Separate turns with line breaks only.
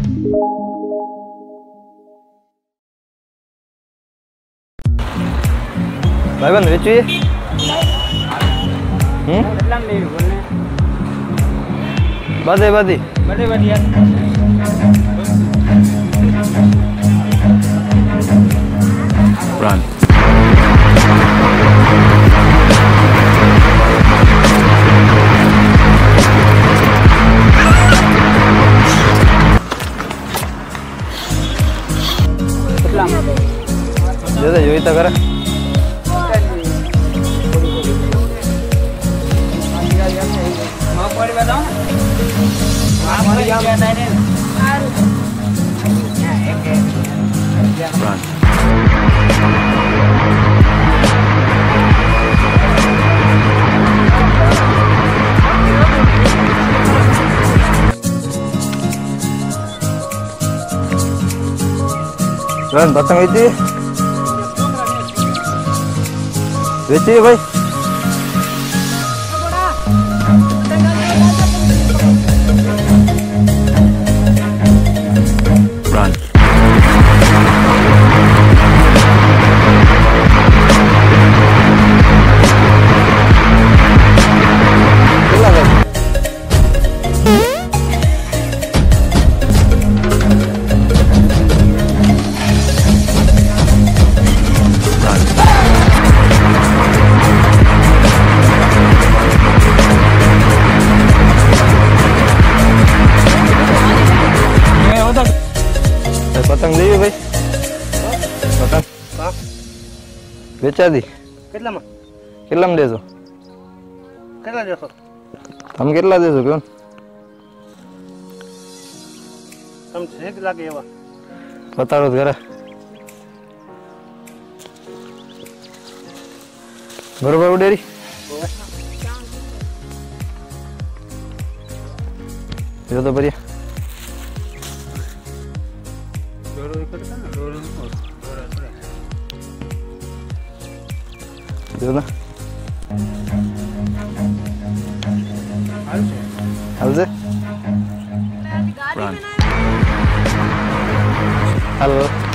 भाई बंद बेचू ये बदे बदे बदे बढ़िया run जैसे जो इतना करे रन पतंग बेचिए भाई run पतंग दी भाई पतंग बेचा दी કેટલા દેજો કેટલા દેશો તમે કેટલા દેશો કોણ તમ 6 લાગે એવા પતાડો ઘરે બરોબર ઉડેરી જો તો બરિયા Gimana? Halse? Run. Halo.